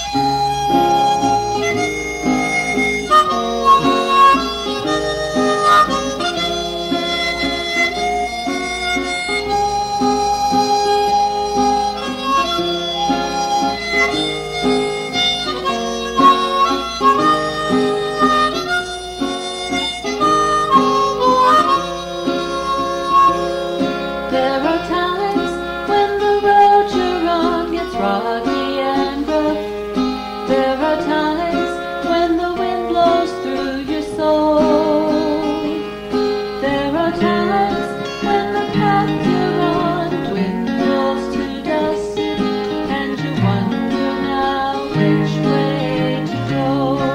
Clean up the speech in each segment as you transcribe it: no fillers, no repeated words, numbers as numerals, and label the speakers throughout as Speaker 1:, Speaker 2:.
Speaker 1: There are times when the road you're on gets rocky and rough. There are times when the wind blows through your soul. There are times when the path you're on dwindles to dust, and you wonder now which way to go.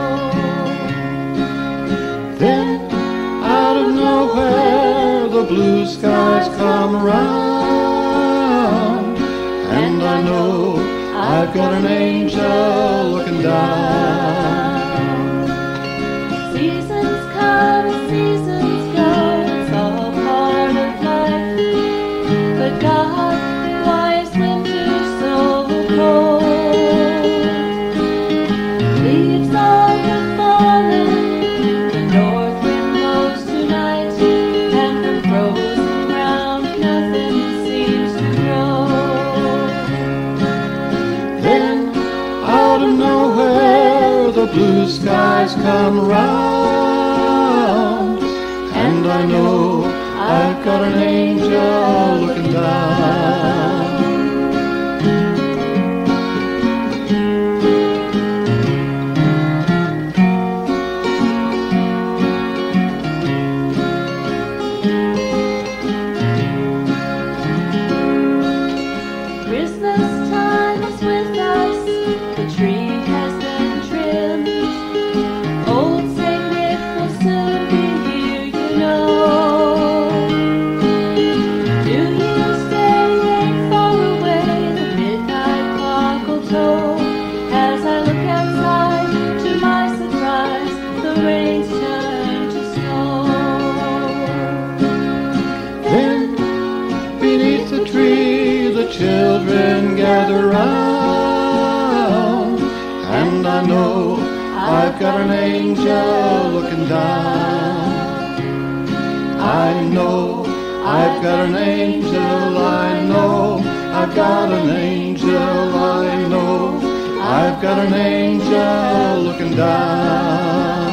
Speaker 2: Then, out of nowhere, the blue skies come around, and I know I've got an angel looking down.
Speaker 1: Seasons come and seasons go, it's all part of life. But God, why is winter so cold? Leaves all have fallen, the north wind blows tonight, and from frozen ground nothing seems to grow.
Speaker 2: Then, out of nowhere, the blue skies come around, and I know I've got an angel looking down.
Speaker 1: Christmas time is with us, the tree has been trimmed. Old St. Nick will soon be here, you know. New Year's Day ain't far away, the midnight clock will toll. As I look outside, to my surprise, the rain's turned to snow.
Speaker 2: Then, beneath the tree, the children gather round, and I know I've got an angel looking down. I know I've got an angel, I know I've got an angel, I know I've got an angel looking down.